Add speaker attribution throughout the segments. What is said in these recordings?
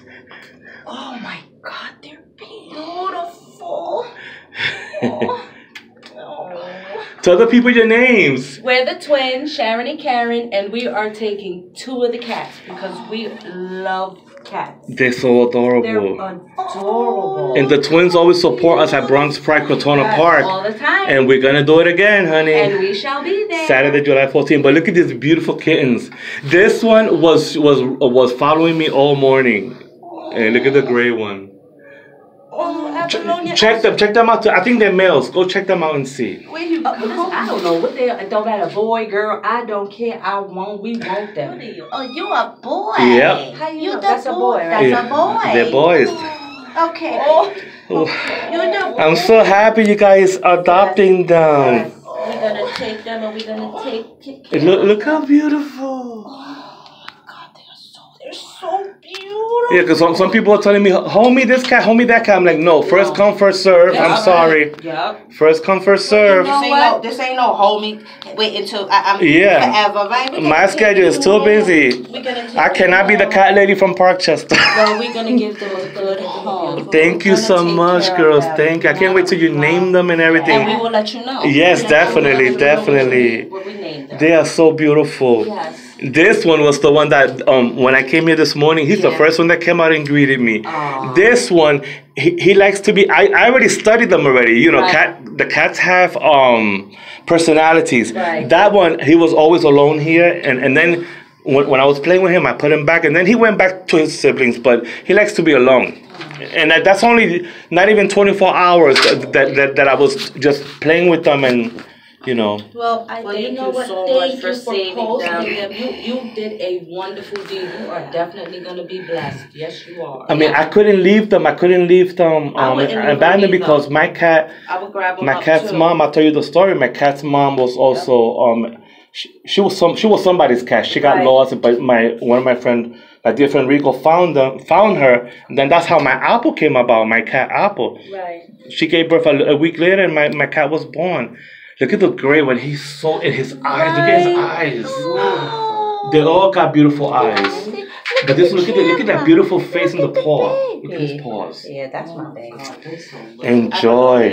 Speaker 1: Oh my God, they're beautiful. Oh.
Speaker 2: Tell the people your names.
Speaker 3: We're the twins, Sharon and Karen, and we are taking 2 of the cats because we love cats.
Speaker 2: They're so adorable.
Speaker 3: They're adorable.
Speaker 2: And the twins always support us at Bronx Pride Crotona Park.
Speaker 3: All the time.
Speaker 2: And we're going to do it again, honey.
Speaker 3: And we shall be there.
Speaker 2: Saturday, July 14th. But look at these beautiful kittens. This one was following me all morning. And look at the gray one. Check them out too. I think they're males. Go check them out and see.
Speaker 3: Where you? I don't know what they are. It don't matter, boy, girl. I don't care. We want them.
Speaker 1: Oh, you a boy.
Speaker 2: Yep.
Speaker 3: How you
Speaker 1: You
Speaker 3: know?
Speaker 1: the
Speaker 3: That's a boy, right?
Speaker 1: That's a boy.
Speaker 2: They're boys.
Speaker 1: Okay.
Speaker 2: Oh.
Speaker 1: You the
Speaker 2: I'm so happy you guys are adopting them.
Speaker 3: Yes. We're gonna take them and we're gonna take.
Speaker 2: Look how beautiful.
Speaker 1: God, they're so beautiful.
Speaker 2: Yeah, because some people are telling me, hold me this cat, hold me that cat. I'm like, no, first come, first serve. I'm sorry.
Speaker 3: Yep.
Speaker 2: First come, first serve.
Speaker 1: This ain't no hold me. Wait until I'm forever, right?
Speaker 2: My schedule is too busy. I cannot be the cat lady from Parkchester.
Speaker 3: Well, we're gonna give them a good home.
Speaker 2: Thank you so much, girls. Thank you. I can't wait till you name them and everything.
Speaker 3: And we will let you know.
Speaker 2: Yes, definitely, definitely.
Speaker 3: What we named them.
Speaker 2: They are so beautiful.
Speaker 3: Yes.
Speaker 2: This one was the one that when I came here this morning, he's the first one that came out and greeted me. This one, he likes to be. I already studied them already. You know, the cats have personalities.
Speaker 3: Right.
Speaker 2: That one, he was always alone here, and then when I was playing with him, I put him back, and then he went back to his siblings. But he likes to be alone. And that's only not even 24 hours that I was just playing with them and. You know.
Speaker 3: Well, thank you so much for saving them. You did a wonderful deed. You are definitely going to be blessed. Yes, you are.
Speaker 2: I mean, I couldn't leave them. Abandoned because my cat.
Speaker 3: I would grab them
Speaker 2: my cat's mom. I'll tell you the story. My cat's mom was also she was somebody's cat. She got lost, but one of my friends, my dear friend Rico, found her. And then that's how my Apple came about. My cat Apple.
Speaker 3: Right.
Speaker 2: She gave birth a week later, and my cat was born. Look at the gray one. He's so in his eyes. Look at his eyes. They all got beautiful eyes. But this look at that beautiful face in the paw. Look at his paws.
Speaker 1: Yeah, that's my baby.
Speaker 2: Enjoy.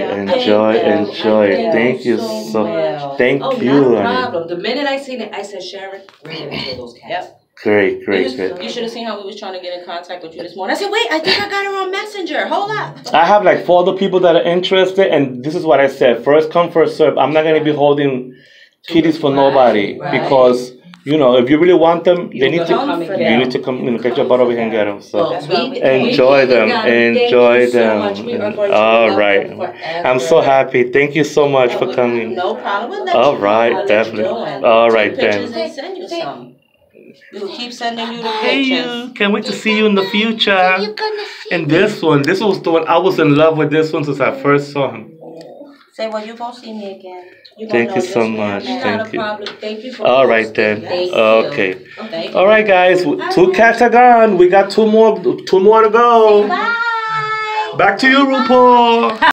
Speaker 2: Thank you so much. Thank you.
Speaker 3: No problem. The minute I seen it, I said, Sharon, we're gonna kill those cats. Yep.
Speaker 2: Great.
Speaker 3: You should have seen how we was trying to get in contact with you this morning. I said, wait, I think I got her on Messenger. Hold up.
Speaker 2: I have like 4 other people that are interested, and this is what I said. First come, first serve. I'm not going to be holding kitties for nobody because, you know, if you really want them, you need to come, get your butt over here and get them. So enjoy them. All right. I'm so happy. Thank you so much for coming.
Speaker 3: No problem.
Speaker 2: All right, definitely. All right, then.
Speaker 3: Send you some. We'll keep sending you the
Speaker 2: Hey,
Speaker 3: pictures.
Speaker 2: you. Can't wait to see you in the future. And this was the one. I was in love with this one since I first saw him.
Speaker 1: Say, well, you're going to see me again.
Speaker 2: Thank you so much. Thank you.
Speaker 3: Thank you for
Speaker 2: All right, then. Okay.
Speaker 3: Okay.
Speaker 2: All right, guys. 2 cats are gone. We got 2 more to go.
Speaker 1: Bye.
Speaker 2: Back to you, RuPaul.